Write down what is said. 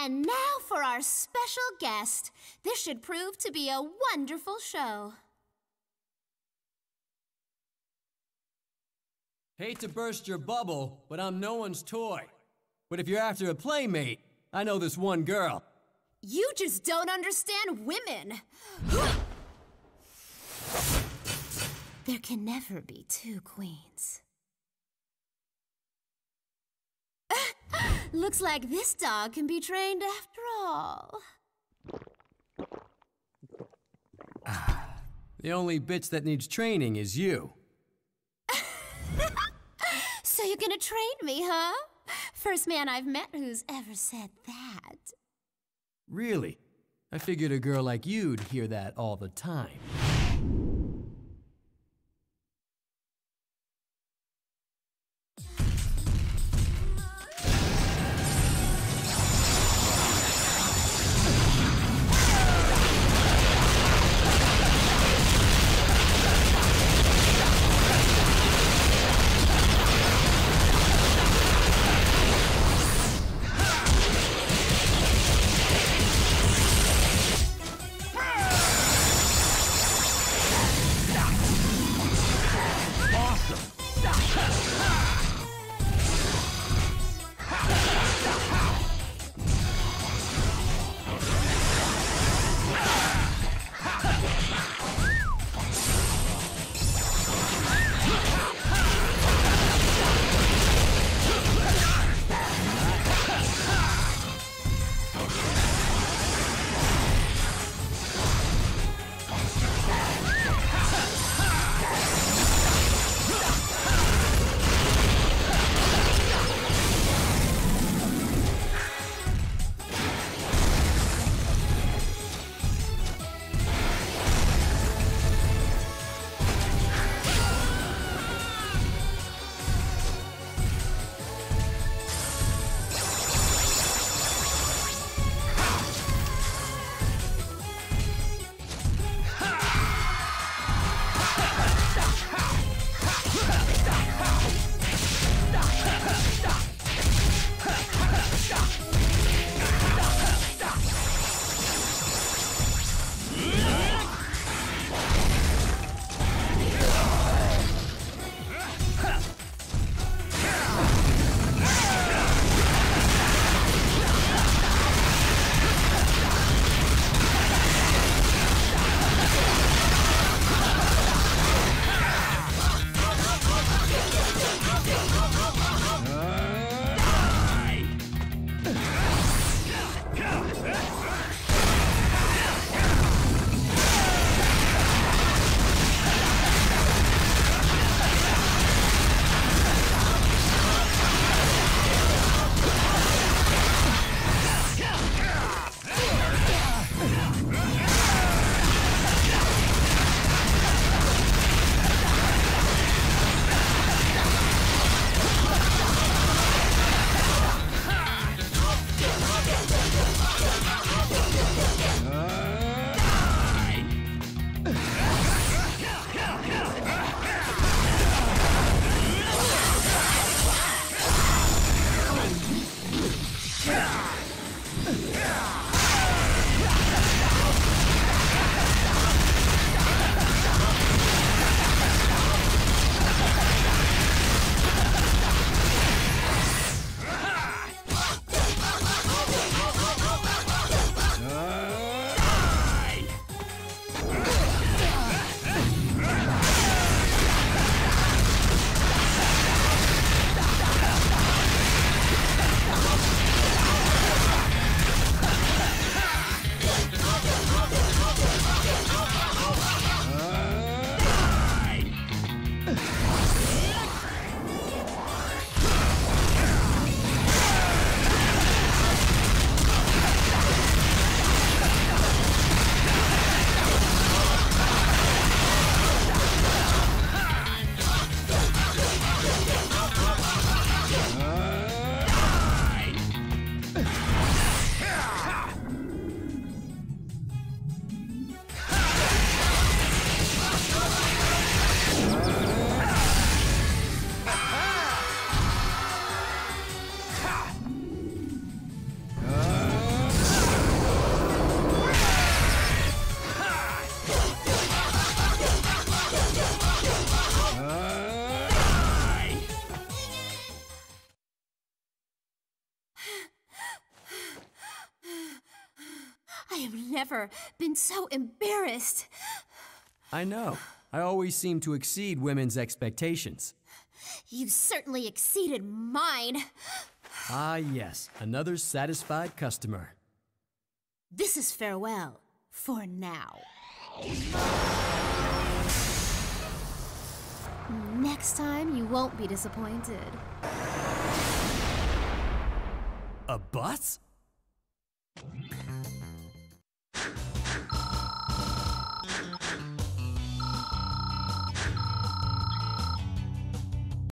And now for our special guest. This should prove to be a wonderful show. Hate to burst your bubble, but I'm no one's toy. But if you're after a playmate, I know this one girl. You just don't understand women. There can never be two queens. Looks like this dog can be trained after all. The only bitch that needs training is you. So you're gonna train me, huh? First man I've met who's ever said that. Really? I figured a girl like you'd hear that all the time. have never been so embarrassed. I know. I always seem to exceed women's expectations. You certainly exceeded mine. Ah, yes. Another satisfied customer. This is farewell for now. Next time, you won't be disappointed. A bus?